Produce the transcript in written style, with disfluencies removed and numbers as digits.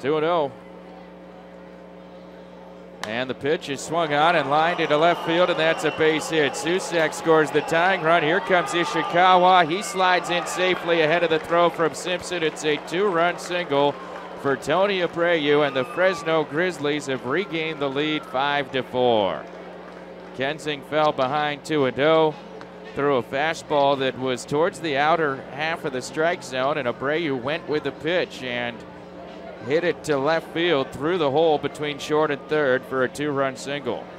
2-0. And the pitch is swung on and lined into left field, and that's a base hit. Susak scores the tying run. Here comes Ishikawa. He slides in safely ahead of the throw from Simpson. It's a 2-run single for Tony Abreu, and the Fresno Grizzlies have regained the lead 5-4. Kensing fell behind 2-0 through a fastball that was towards the outer half of the strike zone, and Abreu went with the pitch and hit it to left field through the hole between short and third for a 2-run single.